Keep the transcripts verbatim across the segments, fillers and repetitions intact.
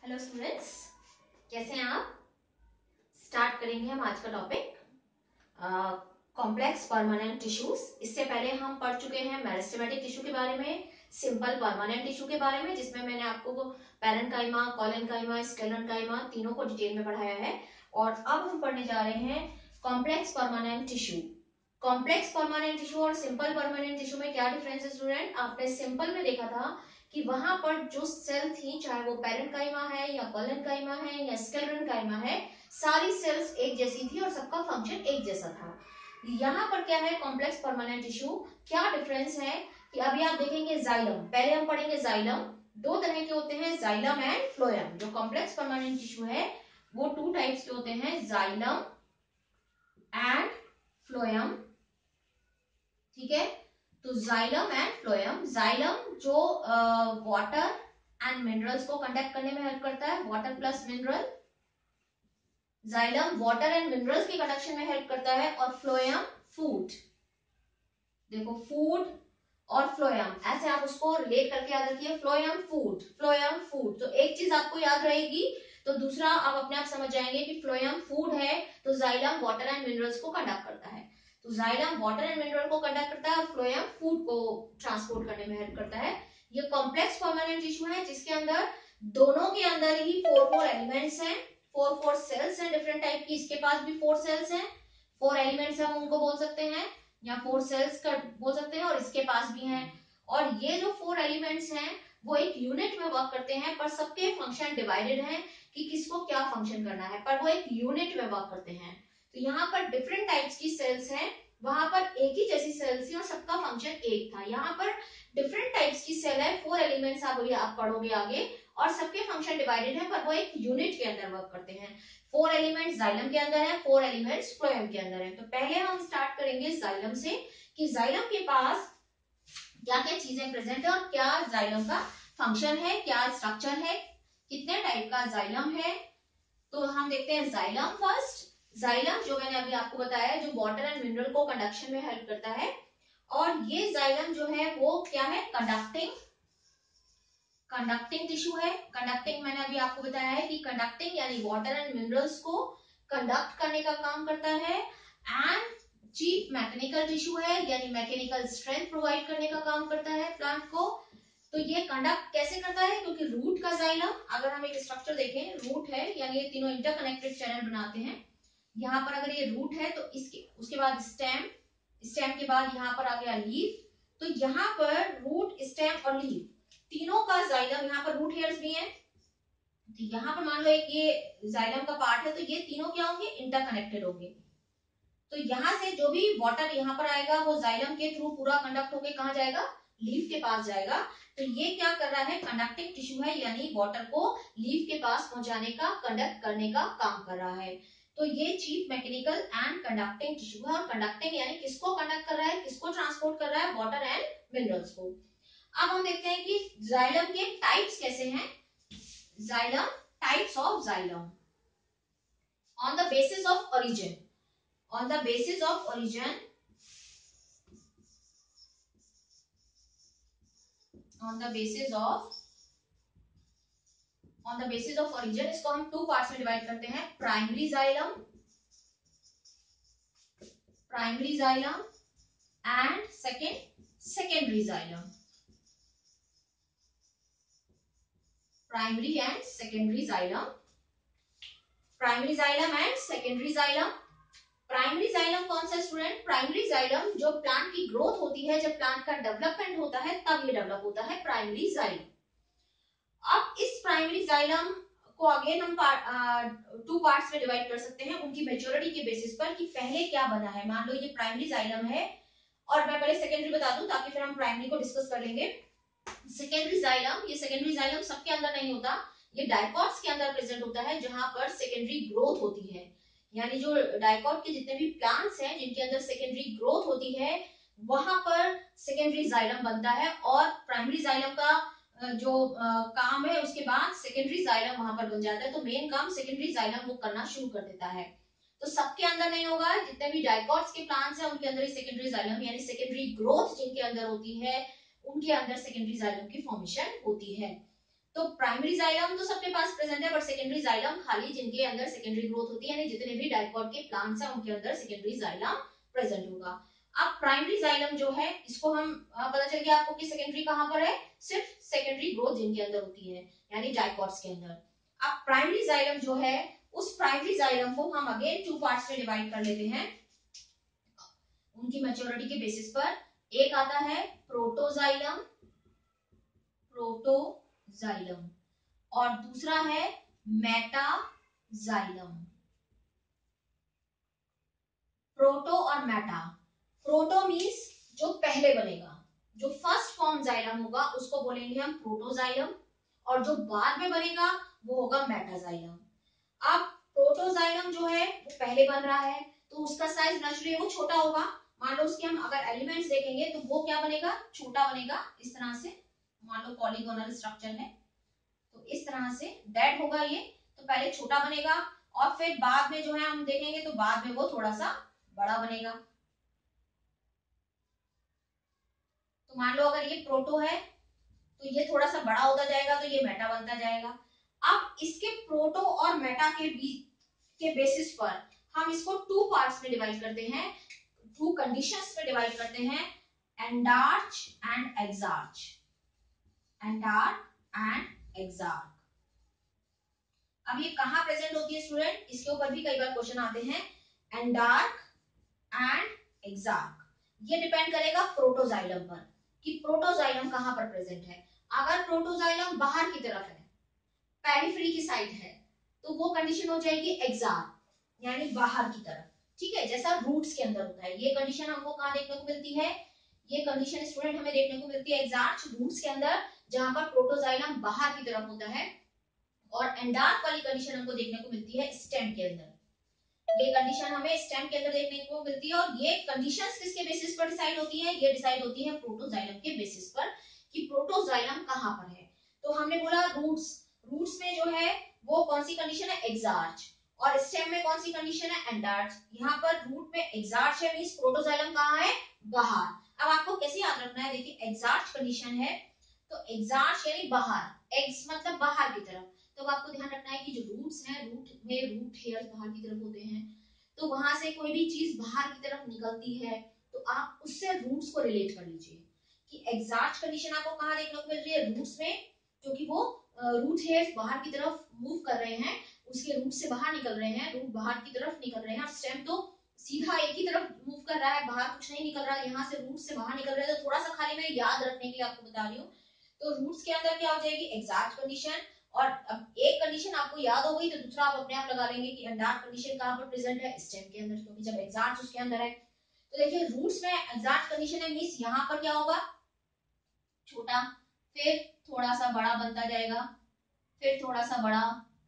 Hello students, कैसे हैं आप। स्टार्ट करेंगे हम आज का टॉपिक कॉम्प्लेक्स परमानेंट टिश्यूज। इससे पहले हम पढ़ चुके हैं मेरिस्टेमेटिक टिश्यू के बारे में, सिंपल परमानेंट टिश्यू के बारे में, जिसमें मैंने आपको पैरेन्काइमा, कोलेनकाइमा, स्क्लेरेन्काइमा तीनों को डिटेल में पढ़ाया है। और अब हम पढ़ने जा रहे हैं complex permanent tissue. Complex permanent tissue और सिंपल परमानेंट टिश्यू में क्या डिफरेंस है स्टूडेंट। आपने सिंपल में देखा था कि वहां पर जो सेल थी, चाहे वो पैरेन्काइमा है या कोलेनकाइमा है या स्क्लेरेन्काइमा है, सारी सेल्स एक जैसी थी और सबका फंक्शन एक जैसा था। यहाँ पर क्या है कॉम्प्लेक्स परमानेंट टिश्यू, क्या डिफरेंस है कि अभी आप देखेंगे जाइलम, पहले हम पढ़ेंगे जाइलम। दो तरह के होते हैं, जाइलम एंड फ्लोएम। जो कॉम्प्लेक्स परमानेंट टिश्यू है वो टू टाइप्स के होते हैं, जाइलम एंड फ्लोएम। ठीक है, तो जाइलम एंड फ्लोएम। जाइलम जो वाटर एंड मिनरल्स को कंडक्ट करने में हेल्प करता है, water plus mineral. Xylem water and minerals के कंडक्शन में हेल्प करता है, और फ्लोएम फूड। देखो, फूड और फ्लोएम, ऐसे आप उसको रिलेट करके याद रखिए, फ्लोएम फूड, फ्लोएम फूड। तो एक चीज आपको याद रहेगी तो दूसरा आप अपने आप समझ जाएंगे कि फ्लोएम फूड है तो जाइलम वाटर एंड मिनरल्स को कंडक्ट करता है। तो जाइलम वाटर एंड मिनरल को कंडक्ट करता है और फ्लोएम फूड को ट्रांसपोर्ट करने में हेल्प करता है। ये कॉम्प्लेक्स परमानेंट टिश्यू है जिसके अंदर दोनों के अंदर ही फोर फोर एलिमेंट्स हैं, फोर फोर सेल्स हैं डिफरेंट टाइप की। इसके पास भी फोर सेल्स हैं, फोर एलिमेंट्स हम उनको बोल सकते हैं या फोर सेल्स का बोल सकते हैं, और इसके पास भी हैं। और ये जो फोर एलिमेंट्स हैं वो एक यूनिट में वर्क करते हैं, पर सबके फंक्शन डिवाइडेड हैं कि किसको क्या फंक्शन करना है, पर वो एक यूनिट में वर्क करते हैं। तो यहाँ पर डिफरेंट टाइप्स की सेल्स हैं, वहां पर एक ही जैसी सेल्स थी और सबका फंक्शन एक था। यहाँ पर डिफरेंट टाइप्स की सेल है, फोर एलिमेंट्स आप आप पढ़ोगे आगे, और सबके फंक्शन डिवाइडेड है, पर वो एक यूनिट के अंदर वर्क करते हैं। फोर एलिमेंट्स जाइलम के अंदर है, फोर एलिमेंट्स फ्लोएम के अंदर है। तो पहले हम स्टार्ट करेंगे जाइलम से कि जाइलम के पास क्या क्या चीजें प्रेजेंट है और क्या जाइलम का फंक्शन है, क्या स्ट्रक्चर है, कितने टाइप का जाइलम है। तो हम देखते हैं जाइलम फर्स्ट। जाइलम जो मैंने अभी आपको बताया, जो वाटर एंड मिनरल को कंडक्शन में हेल्प करता है, और ये जाइलम जो है वो क्या है, कंडक्टिंग कंडक्टिंग टिश्यू है। कंडक्टिंग मैंने अभी आपको बताया है कि कंडक्टिंग यानी वाटर एंड मिनरल्स को कंडक्ट करने का काम करता है। एंड चीफ मैकेनिकल टिश्यू है, यानी मैकेनिकल स्ट्रेंथ प्रोवाइड करने का काम करता है प्लांट को। तो ये कंडक्ट कैसे करता है, क्योंकि रूट का जाइलम, अगर हम एक स्ट्रक्चर देखें, रूट है यानी ये तीनों इंटरकनेक्टेड चैनल बनाते हैं। यहाँ पर अगर ये रूट है तो इसके उसके बाद स्टेम, स्टेम के बाद यहाँ पर आ गया लीफ। तो यहाँ पर रूट, स्टेम और लीफ तीनों का जाइलम, यहाँ पर रूट हेयर्स भी हैं, तो यहाँ पर मान लो एक ये जाइलम का पार्ट है, तो ये तीनों क्या होंगे, इंटरकनेक्टेड होंगे। तो यहाँ से जो भी वाटर यहाँ पर आएगा वो जाइलम के थ्रू पूरा कंडक्ट होके कहाँ जाएगा, लीफ के पास जाएगा। तो ये क्या कर रहा है, कंडक्टिंग टिश्यू है, यानी वाटर को लीफ के पास पहुंचाने का, कंडक्ट करने का काम कर रहा है। तो ये chief mechanical and conducting tissue है। और कंडक्टिंग यानी किसको कंडक्ट कर रहा है, किसको ट्रांसपोर्ट कर रहा है, वाटर एंड मिनरल्स को। अब हम देखते हैं कि जाइलम के टाइप्स कैसे हैं। Xylem, types of xylem on the basis of origin. On the basis of origin, on the basis of on the basis of origin, इसको हम टू पार्ट्स में डिवाइड करते हैं, primary xylem, primary xylem and second secondary xylem, primary and secondary xylem, primary xylem and secondary xylem. Primary xylem कौन सा student, primary xylem जो plant की growth होती है, जब प्लांट का डेवलपमेंट होता है तब ये डेवलप होता है, प्राइमरी जाइलम। अब इस प्राइमरी जाइलम को अगेन हम टू पार्ट्स में डिवाइड कर सकते हैं उनकी मेच्योरिटी के बेसिस पर कि पहले क्या बना है। मान लो ये प्राइमरी जाइलम है, और मैं पहले सेकेंडरी बता दूं ताकि फिर हम प्राइमरी को डिस्कस कर लेंगे। सेकेंडरी जाइलम, ये सेकेंडरी जाइलम सबके अंदर नहीं होता, ये डाइकॉट्स के अंदर प्रेजेंट होता है, जहां पर सेकेंडरी ग्रोथ होती है। यानी जो डाइकॉट के जितने भी प्लांट्स हैं जिनके अंदर सेकेंडरी ग्रोथ होती है, वहां पर सेकेंडरी जाइलम बनता है। और प्राइमरी जाइलम का जो आ, काम है उसके बाद सेकेंडरी जाइलम वहां पर बन जाता है। तो मेन काम सेकेंडरी जाइलम वो करना शुरू कर देता है। तो सबके अंदर नहीं होगा, जितने भी डाइकॉट्स के प्लांट्स हैं उनके अंदर सेकेंडरी जाइलम यानी सेकेंडरी ग्रोथ जिनके अंदर होती है, उनके अंदर सेकेंडरी जाइलम की फॉर्मेशन होती है। तो प्राइमरी जाइलम तो सबके पास प्रेजेंट है, बट सेकेंडरी जाइलम खाली जिनके अंदर सेकेंडरी ग्रोथ होती है, यानी जितने भी डाइकॉट के प्लांट्स हैं उनके अंदर सेकेंडरी जाइलम प्रेजेंट होगा। अब प्राइमरी जाइलम जो है इसको हम पता चल गया आपको कि सेकेंडरी कहां पर है, सिर्फ सेकेंडरी ग्रोथ जिनके अंदर होती है यानी डाइकॉट्स के अंदर। अब प्राइमरी जाइलम जो है उस प्राइमरी जाइलम को हम अगेन टू पार्ट्स में डिवाइड कर लेते हैं उनकी मैच्योरिटी के बेसिस पर। एक आता है प्रोटोजाइलम, प्रोटोजाइलम, और दूसरा है मेटाजाइलम। प्रोटो और मेटा, प्रोटो मीन्स जो पहले बनेगा, जो फर्स्ट फॉर्म जाइलम होगा उसको बोलेंगे हम प्रोटोजाइलम, और जो बाद में बनेगा वो होगा मेटाजाइलम। अब प्रोटोजाइलम जो है वो पहले बन रहा है तो उसका साइज नेचुरली वो छोटा होगा। मान लो उसके हम अगर एलिमेंट्स देखेंगे तो वो क्या बनेगा, छोटा बनेगा इस तरह से। मान लो पॉलीगोनल स्ट्रक्चर है तो इस तरह से डेड होगा ये, तो पहले छोटा बनेगा और फिर बाद में जो है हम देखेंगे तो बाद में वो थोड़ा सा बड़ा बनेगा। तो मान लो अगर ये प्रोटो है तो ये थोड़ा सा बड़ा होता जाएगा तो ये मेटा बनता जाएगा। अब इसके प्रोटो और मेटा के बीच के बेसिस पर हम इसको टू पार्ट्स में डिवाइड करते हैं, टू कंडीशंस में डिवाइड करते हैं, endarch and exarch, endarch and exarch. अब ये कहां प्रेजेंट होती है स्टूडेंट, इसके ऊपर भी कई बार क्वेश्चन आते हैं। एंडार्क एंड एक्सार्क ये डिपेंड करेगा प्रोटोजाइलम पर कि प्रोटोजाइलम कहां पर प्रेजेंट है। अगर प्रोटोजाइलम बाहर की तरफ है, पेरिफेरी की साइड है, तो वो कंडीशन हो जाएगी एक्सार्क यानी बाहर की तरफ। ठीक है, जैसा रूट्स के अंदर होता है। ये कंडीशन हमको कहां देखने को मिलती है, ये कंडीशन स्टूडेंट हमें देखने को मिलती है एक्सार्च रूट्स के अंदर, जहां पर प्रोटोजाइलम बाहर की तरफ होता है, और एंडार्क वाली कंडीशन हमको देखने को मिलती है स्टेम के अंदर। ये कंडीशन हमें स्टेम के अंदर देखने को मिलती है, और ये कंडीशंस किसके बेसिस पर डिसाइड होती है, ये डिसाइड होती है प्रोटोजाइलम के बेसिस पर कि प्रोटोजाइलम कहां पर है। तो हमने बोला रूट्स, रूट्स में जो है वो कौन सी कंडीशन है, एक्सार्च, और स्टेम में कौन सी कंडीशन है, एंडार्च। यहाँ पर रूट में एक्सार्च है मींस प्रोटोजाइलम कहाँ है, बाहर। अब आपको कैसे याद रखना है, देखिए एक्सार्च कंडीशन है तो एक्सार्च यानी बाहर, एक्स मतलब बाहर की तरफ। तो आपको ध्यान रखना है कि जो रूट्स हैं, रूट में रूट हेयर्स बाहर की तरफ होते हैं, तो वहां से कोई भी चीज बाहर की तरफ निकलती है तो आप उससे रूट्स को रिलेट कर लीजिए कि एक्सार्च कंडीशन आपको कहाँ देखने को मिल रही है, रूट्स में, क्योंकि वो रूट हेयर्स बाहर की तरफ मूव कर रहे हैं, उसके रूट से बाहर निकल रहे हैं, रूट बाहर की तरफ निकल रहे हैं, और स्टेम तो सीधा एक ही तरफ मूव कर रहा है, बाहर कुछ नहीं निकल रहा है, यहाँ से रूट से बाहर निकल रहे हैं। तो थोड़ा सा खाली मैं याद रखने के लिए आपको बता रही हूँ। तो रूट्स के अंदर क्या हो जाएगी, एक्सार्च कंडीशन, और अब एक कंडीशन आपको याद हो गई तो दूसरा आप अपने आप लगा लेंगे कि एंडार्क कंडीशन कहां पर प्रेजेंट है, स्टेम के अंदर, क्योंकि जब एक्सार्च उसके अंदर है। तो देखिए रूट्स में एक्सार्च कंडीशन है मींस यहाँ पर क्या होगा, छोटा, फिर थोड़ा सा बड़ा बनता जाएगा, फिर थोड़ा सा बड़ा,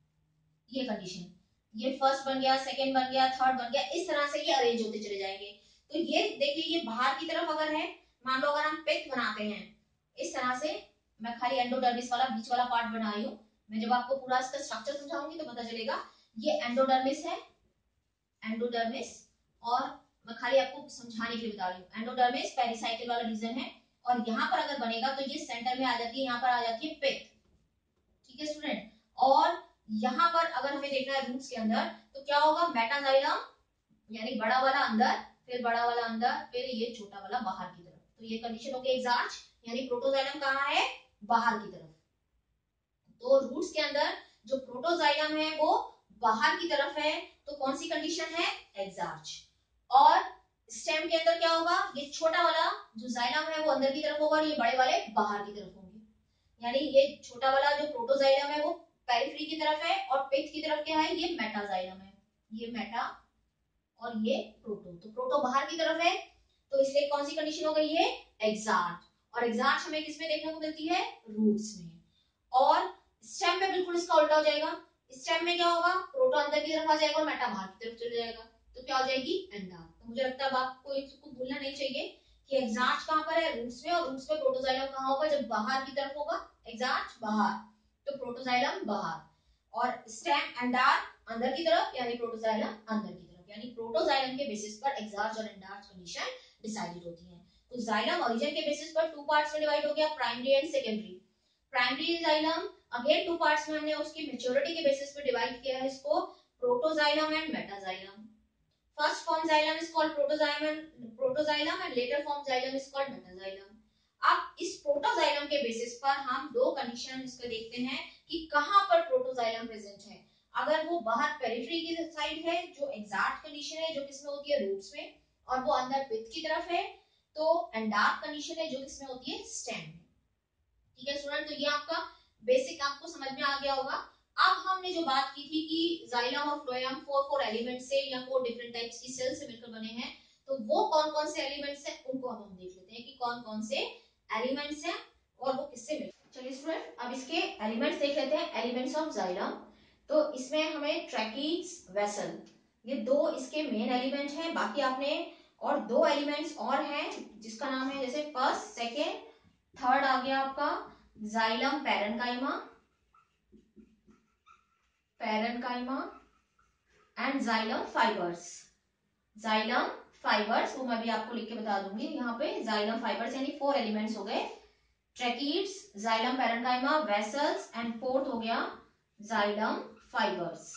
ये कंडीशन, ये फर्स्ट बन गया, सेकंड बन गया, थर्ड बन गया, इस तरह से ये अरेंज होते चले जाएंगे। तो ये देखिए ये बाहर की तरफ अगर है, मान लो अगर हम पिक बनाते हैं इस तरह से, मैं खाली एंडोडर्मिस वाला बीच वाला पार्ट बना रही हूँ, मैं जब आपको पूरा इसका स्ट्रक्चर समझाऊंगी तो पता चलेगा। ये एंडोडर्मिस है, एंडोडर्मिस, और मैं खाली आपको समझाने के लिए बता रही हूँ। एंडोडर्मिस पेरिसाइकिल वाला रीजन है, और यहाँ पर अगर बनेगा तो ये सेंटर में आ जाती है, यहाँ पर आ जाती है पिक। ठीक है स्टूडेंट, और यहाँ पर अगर हमें देखना है रूट्स के अंदर तो क्या होगा, मेटाजाइलम यानी बड़ा वाला अंदर, फिर बड़ा वाला अंदर, फिर ये छोटा वाला बाहर की तरफ। तो ये कंडीशन हो गई एक्सार्च यानी प्रोटोजाइलम कहाँ है, बाहर की तरफ। तो रूट्स के अंदर जो प्रोटोजाइलम है वो बाहर की तरफ है, तो कौन सी कंडीशन है, एक्सार्च। और स्टेम के अंदर क्या होगा, ये छोटा वाला जो जाइलम है वो अंदर की तरफ होगा, और ये बड़े वाले बाहर की तरफ होंगे। यानी ये छोटा वाला जो प्रोटोजाइलम है वो पेरिफेरी की तरफ है, और पिक की तरफ क्या है, ये मेटाजाइलम है, ये मेटा और ये प्रोटो। तो प्रोटो बाहर की तरफ है तो इसलिए कौन सी कंडीशन हो गई है, एक्सार्च। और एक्सार्च हमें किसमें देखने को मिलती है, रूट्स में। और स्टेम में बिल्कुल इसका उल्टा हो जाएगा, स्टेम में क्या होगा, प्रोटो अंदर की तरफ आ जाएगा और मेटा बाहर की तरफ चले जाएगा, तो क्या हो जाएगी, एंडार्क। तो मुझे लगता है अब आपको इसको भूलना नहीं चाहिए कि एक्सार्च कहां पर है, रूट्स में, और रूट्स में प्रोटोजाइलम कहां होगा, जब बाहर की तरफ होगा, एक्सार्च बाहर तो प्रोटोजाइलम बाहर, और स्टेम एंडार्क अंदर की तरफ यानी प्रोटोजाइलम अंदर की तरफ। यानी प्रोटोजाइलम के बेसिस पर एक्सार्च और एंडार्च कंडीशन डिसाइडेड होती है। तो जाइलम ओरिजिन के बेसिस पर टू पार्ट्स में डिवाइड हो गया, primary and secondary. Primary xylem again two parts में हमने उसकी मेच्योरिटी के बेसिस पे डिवाइड किया है इसको, protoxylem and metaxylem. First form xylem is called protoxylem protoxylem and later form xylem is called metaxylem. अब इस प्रोटोजाइलम के बेसिस पर हम दो कंडीशन इसको देखते हैं कि कहां पर प्रोटोजाइलम प्रेजेंट है. अगर वो बाहर पेरिफेरी की साइड है, जो एग्जैक्ट कंडीशन है, जो किसमें होती है रूट्स में, और वो अंदर पिथ की तरफ है, तो एंडार्क कंडीशन है, जो किसमें होती है स्टेम में. ठीक है स्टूडेंट, तो ये आपका बेसिक आपको समझ में आ गया होगा. अब हमने जो बात की थी कि जाइलम और फ्लोएम फोर फोर एलिमेंट से या फोर डिफरेंट टाइप्स की सेल से मिलकर बने हैं, तो वो कौन कौन से एलिमेंट्स हैं उनको अब हम देख लेते हैं कि कौन कौन से एलिमेंट्स हैं और वो किससे मिलते हैं. चलिए स्टूडेंट, अब इसके एलिमेंट्स देख लेते हैं. एलिमेंट्स ऑफ जाइलम, तो इसमें हमें ट्रैकीज, वेसल, ये दो इसके मेन एलिमेंट हैं. बाकी आपने और दो एलिमेंट्स और हैं जिसका नाम है, जैसे फर्स्ट, सेकेंड, थर्ड आ गया आपका xylem parenchyma, parenchyma and xylem fibres. Xylem fibres वो मैं भी आपको लिख के बता दूंगी यहाँ पे. जाइलम फाइबर्स यानी फोर एलिमेंट्स हो गए, tracheids, xylem parenchyma, vessels and fourth हो गया जाइलम फाइबर्स.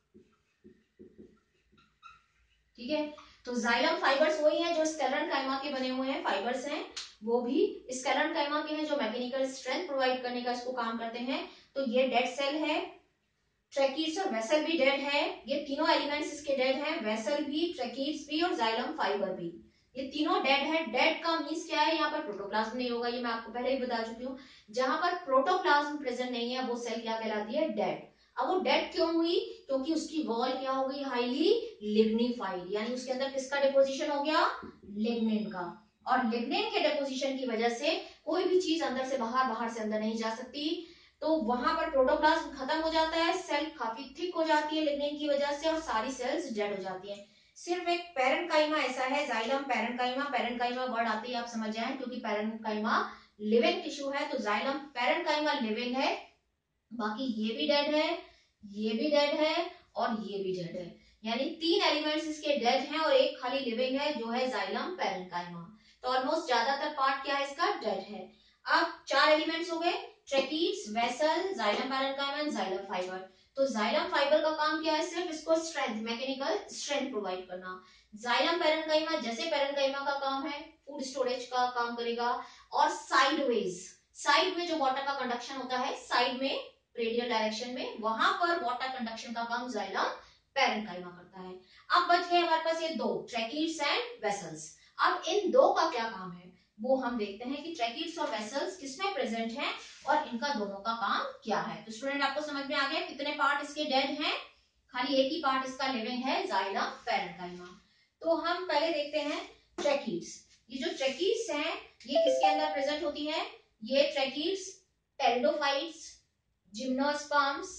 ठीक है, तो जाइलम फाइबर्स वही हैं जो स्केलेटन काइमा के बने हुए हैं, फाइबर्स हैं. वो भी स्केलेटन काइमा के हैं जो मैकेनिकल स्ट्रेंथ प्रोवाइड करने का इसको काम करते हैं. तो ये डेड सेल है. ट्रैकीड्स और वेसल भी डेड है. ये तीनों एलिमेंट्स इसके डेड हैं, वेसल भी, ट्रैकीड्स भी और जाइलम फाइबर भी. ये तीनों डेड है. डेड का मीन्स क्या है, यहाँ पर प्रोटोप्लाज्म नहीं होगा, ये मैं आपको पहले ही बता चुकी हूँ. जहां पर प्रोटोप्लाज्म प्रेजेंट नहीं है वो सेल क्या कहलाती है, डेड. अब वो डेड क्यों हुई, क्योंकि उसकी वॉल क्या हो गई, हाईली लिग्निफाइड, यानी उसके अंदर किसका डिपोजिशन हो गया, लिग्निन का. और लिग्निन के डिपोजिशन की वजह से कोई भी चीज अंदर से बाहर, बाहर से अंदर नहीं जा सकती. तो वहां पर प्रोटोप्लाज्म खत्म हो जाता है, सेल काफी थिक हो जाती है लिग्निन की वजह से, और सारी सेल्स डेड हो जाती हैं. सिर्फ एक पैरेन्काइमा ऐसा है, जाइलम पैरेन्काइमा. पैरेन्काइमा वर्ड आते ही आप समझ जाएं, क्योंकि पैरेन्काइमा लिविंग टिश्यू है, तो जाइलम पैरेन्काइमा लिविंग है. बाकी ये भी डेड है, ये भी डेड है और ये भी डेड है. यानी तीन एलिमेंट्स इसके डेड हैं और एक खाली लिविंग है जो है जाइलम पैरेन्काइमा. तो ऑलमोस्ट ज्यादातर पार्ट क्या है इसका, डेड है. अब चार एलिमेंट्स हो गए, tracheids, vessel, xylem parenchyma and xylem fibre. तो जाइलम फाइबर का काम क्या है, सिर्फ इसको स्ट्रेंथ, मैकेनिकल स्ट्रेंथ प्रोवाइड करना. जाइलम पैरेन्काइमा जैसे पैरेन्काइमा का काम है, फूड स्टोरेज का काम करेगा. और साइडवेज, साइड में जो वाटर का कंडक्शन होता है, साइड में रेडियल डायरेक्शन में, वहां पर वाटर कंडक्शन का काम जाइलम पैरेन्काइमा करता है. अब बच गए हमारे पास ये दो, ट्रैकीड्स एंड वेसल्स. अब इन दो का क्या काम है वो हम देखते हैं कि ट्रैकीड्स और वेसल्स किसमें प्रेजेंट हैं और इनका दोनों का काम क्या है. तो स्टूडेंट आपको समझ में आ गया कितने पार्ट इसके डेड हैं, खाली एक ही पार्ट इसका लिविंग है, जाइलम पैरेन्काइमा. तो हम पहले देखते हैं ट्रैकीड्स. ये जो ट्रैकीड्स हैं ये किसके अंदर प्रेजेंट होती है, ये ट्रैकीड्स टेरिडोफाइट्स, जिम्नोस्पर्म्स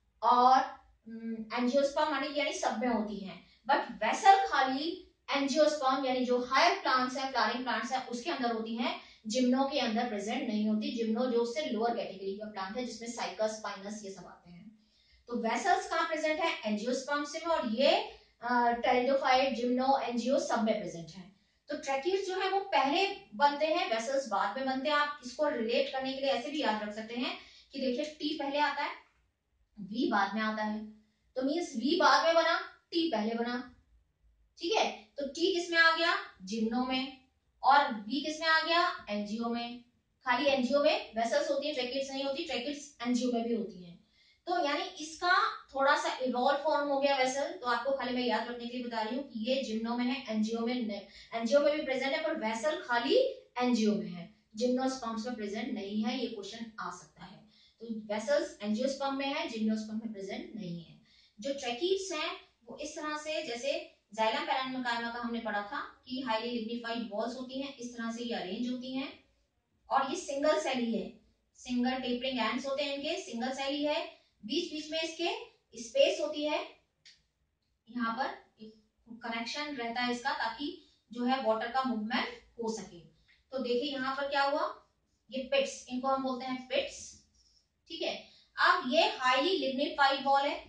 और एंजियोस्पर्म यानी सब में होती हैं. बट वेसल खाली एंजियोस्पर्म यानी जो हायर प्लांट्स है, फ्लावरिंग प्लांट्स है, उसके अंदर होती हैं. जिम्नो के अंदर प्रेजेंट नहीं होती. जिम्नो जो उससे लोअर कैटेगरी का प्लांट है, जिसमें साइकस, स्पाइनस ये सब आते हैं. तो वेसल्स कहाँ प्रेजेंट है, एंजियोस्पर्म से में, और ये टेरिडोफाइट, जिम्नो, एंजियो सब में प्रेजेंट है. तो ट्रैकीड्स जो है वो पहले बनते हैं, वेसल्स बाद में बनते हैं. आप इसको रिलेट करने के लिए ऐसे भी याद रख सकते हैं कि देखिए टी पहले आता है, वी बाद में आता है. तो मीन्स वी बाद में बना, टी पहले बना. ठीक है, तो टी किसमें आ गया, जिम्नो में, और वी किसमें आ गया, एंजियो में. खाली एंजियो में वेसल्स होती है, ट्रैकीड्स नहीं होती. ट्रैकीड्स एंजियो में भी होती हैं. तो यानी इसका थोड़ा सा इवॉल्व फॉर्म हो गया वेसल. तो आपको खाली मैं याद रखने के लिए बता रही हूँ कि ये जिम्नो में है, एंजियो में नहीं. एंजियो में भी प्रेजेंट है पर वेसल खाली एंजियो में है, जिम्नोस्पर्म्स में प्रेजेंट नहीं है. ये क्वेश्चन आ सकता है. तो वेसल्स एंजियोस्पर्म में है, जिम्नोस्पर्म में प्रेजेंट नहीं है. जो ट्रैकीड्स हैं वो इस तरह से, जैसे जाइलम पैरेन्काइमा का हमने पढ़ा था कि हाईली लिग्निफाइड वॉल्स होती हैं, इस तरह से ये अरेंज होती हैं. और ये सिंगल सेल ही है, सिंगल टेपरिंग एंड्स होते हैं इनके, सिंगल सेल ही है. बीच बीच में इसके स्पेस होती है, यहाँ पर कनेक्शन रहता है इसका, ताकि जो है वाटर का मूवमेंट हो सके. तो देखिए यहाँ पर क्या हुआ, ये पिट्स, इनको हम बोलते हैं पिट्स. ठीक है, अब ये हाईली लिग्निफाइड वॉल है,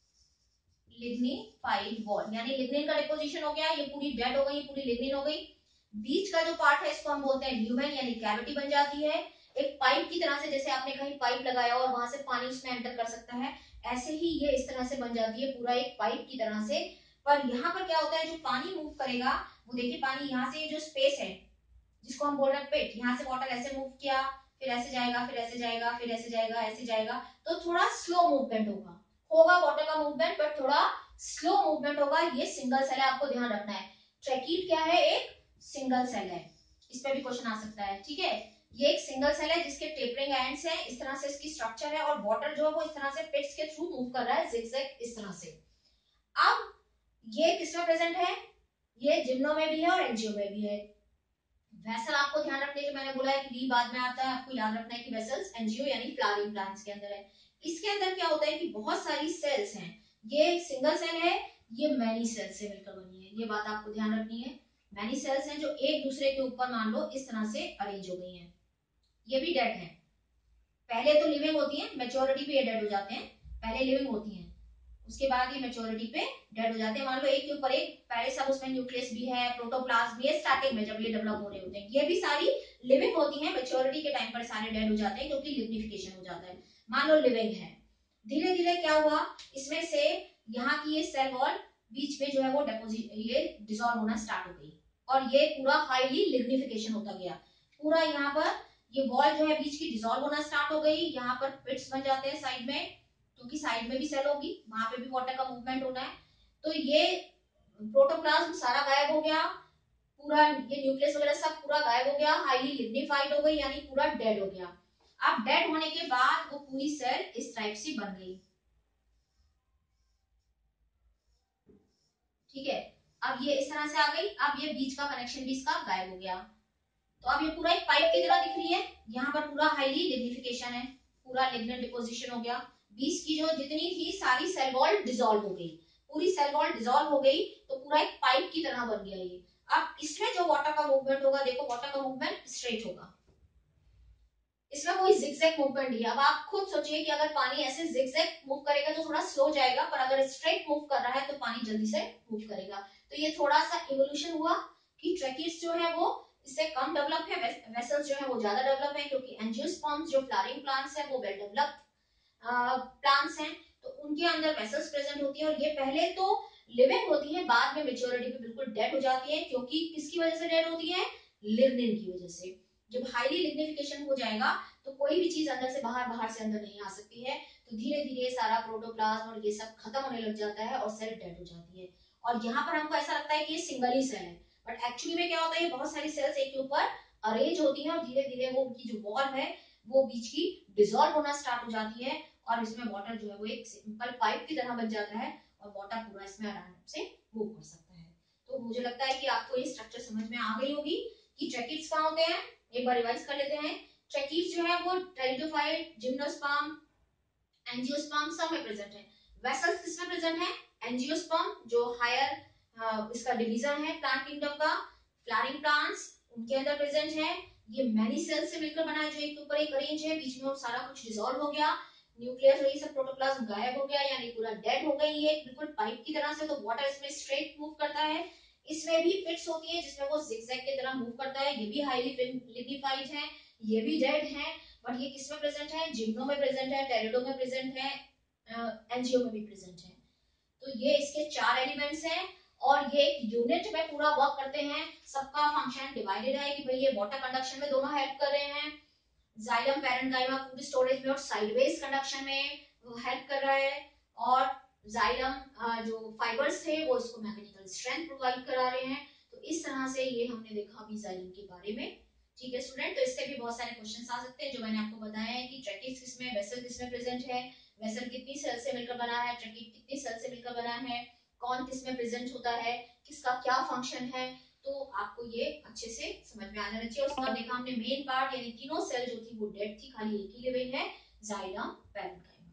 लिग्निफाइड वॉल यानी लिग्निन का डिपोजिशन हो गया, ये पूरी डेड हो गई, पूरी लिग्निन हो गई. बीच का जो पार्ट है इसको हम बोलते हैं ल्यूमेन यानी कैविटी बन जाती है. एक पाइप की तरह से, जैसे आपने कहीं पाइप लगाया और वहां से पानी उसमें एंटर कर सकता है, ऐसे ही ये इस तरह से बन जाती है पूरा एक पाइप की तरह से। पर यहाँ पर क्या होता है, जो पानी मूव करेगा वो देखिए, पानी यहाँ से जो स्पेस है जिसको हम बोल रहे हैं पिट, यहाँ से वाटर ऐसे मूव किया, फिर ऐसे जाएगा, फिर ऐसे जाएगा, फिर ऐसे जाएगा, ऐसे जाएगा, तो थोड़ा स्लो मूवमेंट होगा होगा वाटर का मूवमेंट, बट थोड़ा स्लो मूवमेंट होगा। ये सिंगल सेल है, आपको ध्यान रखना है। ट्रैकीड क्या है, एक सिंगल सेल है। इस पे भी क्वेश्चन आ सकता है, ठीक है। ये एक सिंगल सेल है जिसके टेपरिंग एंड्स हैं, इस तरह से इसकी स्ट्रक्चर है, और वाटर जो है वो इस तरह से पिट्स के थ्रू मूव कर रहा है जिगजैग इस तरह से। अब ये किसमें प्रेजेंट है, ये जिम्नो में भी है और एंजियो में भी है। वेसल आपको ध्यान रखने की मैंने बोला है कि वी बाद में आता है, आपको याद रखना है कि वेसल्स एंजियो यानी फ्लावरिंग प्लांट्स के अंदर है। इसके अंदर क्या होता है कि बहुत सारी सेल्स हैं, ये सिंगल सेल है, ये मैनी सेल से मिलकर बनी है, ये बात आपको ध्यान रखनी है। मैनी सेल्स हैं जो एक दूसरे के ऊपर मान लो इस तरह से अरेंज हो गई हैं। ये भी डेड है, पहले तो लिविंग होती है, मैच्योरिटी पे ये डेड हो जाते हैं, पहले लिविंग होती हैं, उसके बाद ये मैच्योरिटी पे डेड हो जाते हैं। मान लो एक के ऊपर एक, पहले सब उसमें न्यूक्लियस भी है, प्रोटोप्लाज्म भी है स्टार्टिंग में जब ये डेवलप हो रहे होते हैं, ये भी सारी लिविंग होती हैं, मैच्योरिटी के टाइम पर सारे डेड हो जाते हैं क्योंकि लिग्निफिकेशन हो जाता है। मान लो लिविंग है, धीरे धीरे क्या हुआ, इसमें से यहाँ की ये सेल वॉल बीच में जो है वो डेपोजिट ये डिसॉल्व होना स्टार्ट हो गई, और ये पूरा हाईली लिग्निफिकेशन होता गया। पूरा यहाँ पर ये वॉल जो है बीच की डिसॉल्व होना स्टार्ट हो गई, यहाँ पर पिट्स बन जाते हैं साइड में, क्योंकि साइड में भी सेल होगी, वहां पे भी वाटर का मूवमेंट होना है। तो ये प्रोटोप्लाज्म सारा गायब हो गया, पूरा ये न्यूक्लियस वगैरह सब पूरा गायब हो गया, हाईली लिग्निफाइड हो गई यानी पूरा डेड हो गया। अब डेड होने के बाद वो पूरी सेल इस टाइप से बन गई, ठीक है। अब ये इस तरह से आ गई, अब ये बीच का कनेक्शन भी इसका गायब हो गया, तो अब ये पूरा एक पाइप की तरह दिख रही है। यहाँ पर पूरा हाईली लिग्निफिकेशन है, पूरा लिग्नेट डिपोजिशन हो गया, बीच की जो जितनी थी सारी सेल वॉल डिसॉल्व हो गई, पूरी सेल वॉल डिसॉल्व हो गई, तो पूरा एक पाइप की तरह बन गया ये। अब इसमें जो वाटर का मूवमेंट होगा, देखो वाटर का मूवमेंट स्ट्रेट होगा, इसमें कोई जिगजैग मूवमेंट नहीं है। अब आप खुद सोचिए कि अगर पानी ऐसे जिगजैग मूव करेगा तो थोड़ा स्लो जाएगा, पर अगर स्ट्रेट मूव कर रहा है तो पानी जल्दी से मूव करेगा। तो ये थोड़ा सा इवोल्यूशन हुआ कि ट्रैकीड्स जो है वो इससे कम डेवलप है, वेसल्स जो है वो ज्यादा डेवलप है, क्योंकि एंजियोस्पर्म्स जो फ्लावरिंग प्लांट्स है वो वेल डेवलप्ड प्लांट्स हैं, तो उनके अंदर वेसल्स प्रेजेंट होती है, और ये पहले तो लिविंग होती है, बाद में मेच्योरिटी पे बिल्कुल डेड हो जाती है। क्योंकि किसकी वजह से डेड होती है, लिग्निन की वजह से। जब हाईली लिग्निफिकेशन हो जाएगा तो कोई भी चीज अंदर से बाहर, बाहर से अंदर नहीं आ सकती है, तो धीरे धीरे सारा प्रोटोप्लाज्म और ये सब खत्म होने लग जाता है और सेल डेड हो जाती है। और यहाँ पर हमको ऐसा लगता है कि ये सिंगल ही सेल है, बट एक्चुअली में क्या होता है, ये बहुत सारी सेल्स एक के ऊपर अरेंज होती हैं, और धीरे धीरे वो उनकी जो वॉल है वो बीच की डिसॉल्व होना स्टार्ट हो जाती है, और इसमें वाटर जो है वो एक सिंपल पाइप की तरह बन जाता है, और वाटर पूरा इसमें आराम से मूव कर सकता है। तो मुझे लगता है कि आपको ये स्ट्रक्चर समझ में आ गई होगी कि ट्रैकीड्स कहाँ होते हैं। एक बार रिवाइज कर लेते हैं। ट्रैकीड्स जो है वो टेरिडोफाइट, जिम्नोस्पर्म, एंजियोस्पर्म सब में प्रेजेंट है। वेसल्स किसमें प्रेजेंट है, एंजियोस्पर्म जो हायर इसका डिवीजन है प्लांट किंगडम का, फ्लावरिंग प्लांट्स उनके अंदर प्रेजेंट है। ये मैनी सेल्स से मिलकर बना है जो एक के ऊपर एक अरेंज है, बीच में सारा कुछ डिसॉल्व हो गया, न्यूक्लियस और ये सब प्रोटोप्लाज्म गायब हो गया, यानी पूरा डेड हो गई है बिल्कुल पाइप की तरह से। तो वाटर इसमें स्ट्रेट मूव करता है, इसमें भी पिट्स होती है जिसमें वो जिगजैग की तरह मूव करता है, ये भी हाईली लिग्निफाइड है, ये भी डेड है, बट ये किसमें प्रेजेंट है, जिम्नो में प्रेजेंट है, टेरिडो में प्रेजेंट है, एंजियो में भी प्रेजेंट है। तो ये इसके चार एलिमेंट्स हैं, और ये एक यूनिट में पूरा वर्क करते हैं। सबका फंक्शन डिवाइडेड है कि भाई ये वाटर कंडक्शन में दोनों हेल्प कर रहे हैं, जाइलम पैरेन्काइमा फूड स्टोरेज में और साइडवेज कंडक्शन में हेल्प कर रहा है, और जाइलम जो फाइबर्स थे वो इसको मैकेनिकल स्ट्रेंथ प्रोवाइड करा रहे हैं। तो इस तरह से ये हमने देखा अभी जाइलम के बारे में, ठीक है स्टूडेंट। तो इससे भी बहुत सारे क्वेश्चंस आ सकते हैं, जो मैंने आपको बताया है कि ट्रैकीड्स किसमें, वेसल किसमें प्रेजेंट है, वेसल कितनी सेल से मिलकर बना है, ट्रैकीड कितनी सेल से मिलकर बना है, कौन किसमें प्रेजेंट होता है, किसका क्या फंक्शन है, तो आपको ये अच्छे से समझ में आ जाना चाहिए। उसका देखा हमने मेन पार्ट, यानी तीनों सेल जो थी वो डेड थी, खाली एक ही लिविंग है, जाइलम पैरेन्काइमा।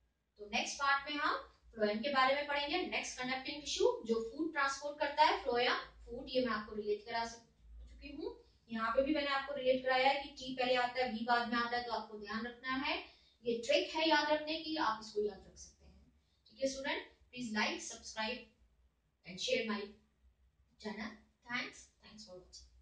तो नेक्स्ट पार्ट में हम फ्लोएम के बारे में पढ़ेंगे। नेक्स्ट कंडक्टिंग टिश्यू जो फूड ट्रांसपोर्ट करता है, फ्लोएम फूड, ये मैं आपको रिलेट करा चुकी हूँ। यहाँ पे भी मैंने आपको रिलेट कराया है कि टी पहले आता है, बी बाद में आता है, तो आपको ध्यान रखना है, ये ट्रिक है याद रखने की, आप इसको याद रख सकते हैं, ठीक है student. Please like, subscribe and share my channel. Thanks. Thanks for watching.